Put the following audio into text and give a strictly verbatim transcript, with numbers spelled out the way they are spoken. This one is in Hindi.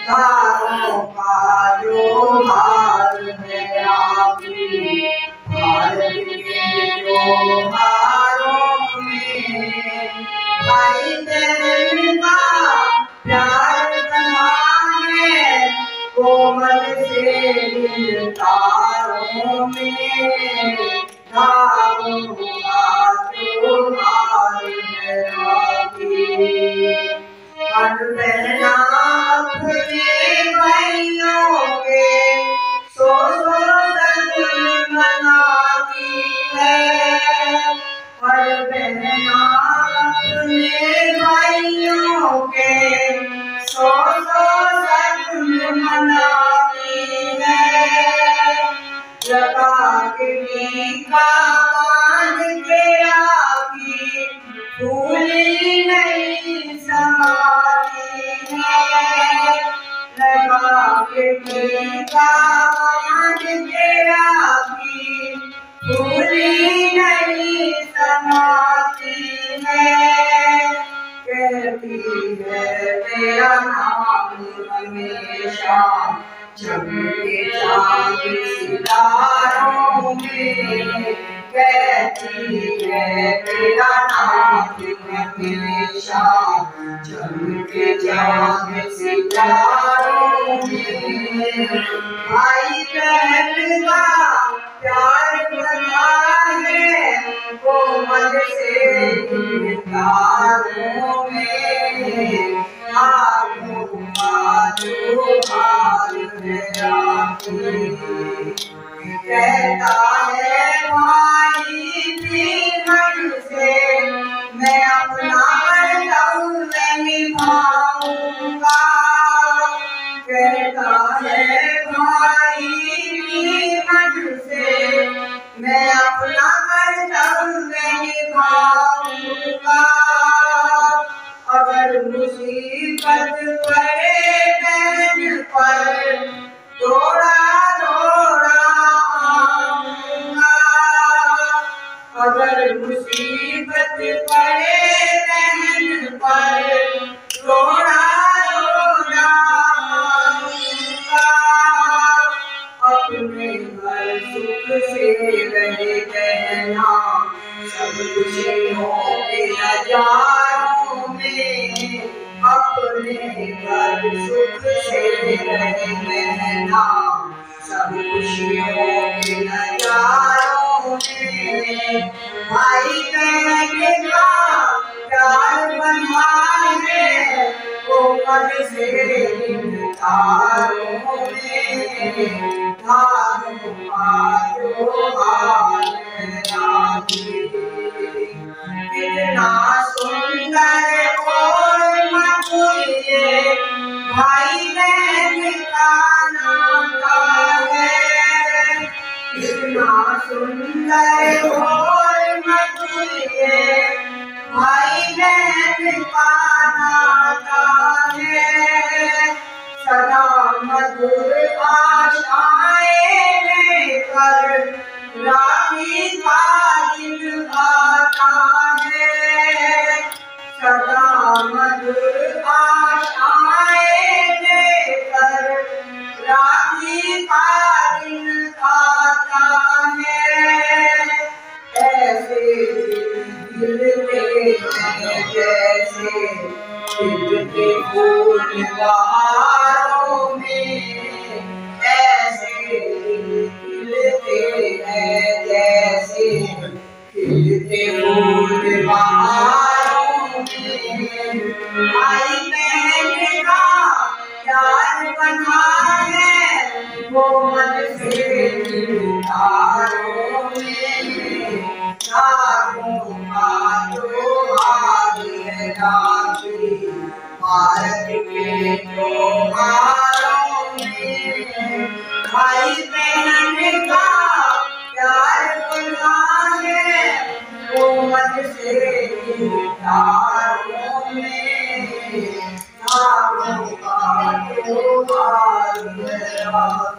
धारों का जो हाल है आपकी, भारत के त्योहारों में भाई बहन का प्यार बना है कोमल से इन तारों में। धारों का त्योहार है आपकी, हर बहना अपने भाइयों के सौ सौ सगुन मनाती है। हर बहना अपने भाइयों के सौ सौ सगुन मनाती है। लगा के टीका बांध के राखी फूली नहीं समाती है। लगा के टीका बांध के राखी फूली नहीं समाती है। कहती है तेरा नाम हमेशा चमके चांद सितारों में। कहती है तेरा नाम हमेशा चमके चांद सितारों में। भाई बहन का प्यार बना है कोमल से इन तारों में। धारों का त्योहार है आपकी, कहता है भाई भी मन से मैं अपना कर्तव्य निभाऊंगा। कहता है भाई भी मन से मैं अपना कर्तव्य निभाऊंगा। अगर मुसीबत पड़े बहन पर थोड़ा थोड़ा आऊंगा। अगर मुसीबत पड़े बहन पर थोड़ा थोड़ा आऊंगा। अपने घर सुख से रहे कहना सब खुशियों के नजारों में। अपने घर सुख से रहे कहना सब खुशियों के नजारों में। भाई बहन का प्यार बना है कोमल से इन तारों में। धारों का त्योहार है आपकी, कितना सुंदर और मधुर ये भाई बहन का नाता है। कितना सुंदर और मधुर ये भाई बहन का नाता है। सदा मधुर आशाएं लेकर राखी का दिन आता है। सदा मधुर आशाएं लेकर राखी का दिन आता है। ऐसे खिलते हैं जैसे खिलते फूल बहारों में। ऐसे खिलते हैं जैसे खिलते फूल बहारों में। भाई बहन का प्यार बना है कोमल से इन तारों में। धारों का त्योहार है आपकी, भारत के त्योहारों में। भाई बहन का प्यार बना है कोमल से इन तारों में। धारों का त्योहार है आपकी।